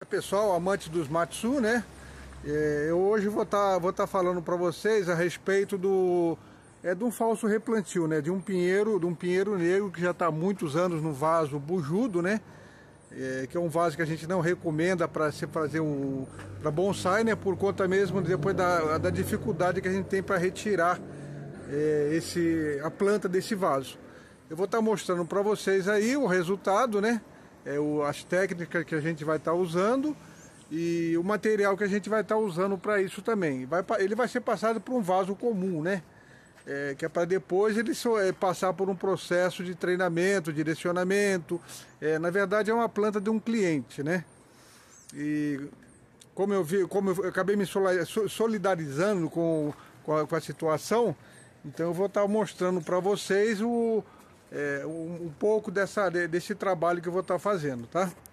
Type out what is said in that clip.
Pessoal, amantes dos Matsu, né? Eu hoje vou tá falando para vocês a respeito de um falso replantio, né? De um pinheiro negro que já está há muitos anos no vaso bujudo, né? Que é um vaso que a gente não recomenda para se fazer para bonsai, né? Por conta mesmo depois da dificuldade que a gente tem para retirar a planta desse vaso. Eu vou estar mostrando para vocês aí o resultado, né? As técnicas que a gente vai estar usando e o material que a gente vai estar usando para isso também. Ele vai ser passado por um vaso comum, né? Que é para depois ele passar por um processo de treinamento, direcionamento. Na verdade é uma planta de um cliente, né? E como eu acabei me solidarizando com a situação, então eu vou estar mostrando para vocês um pouco desse trabalho que eu vou estar fazendo, tá?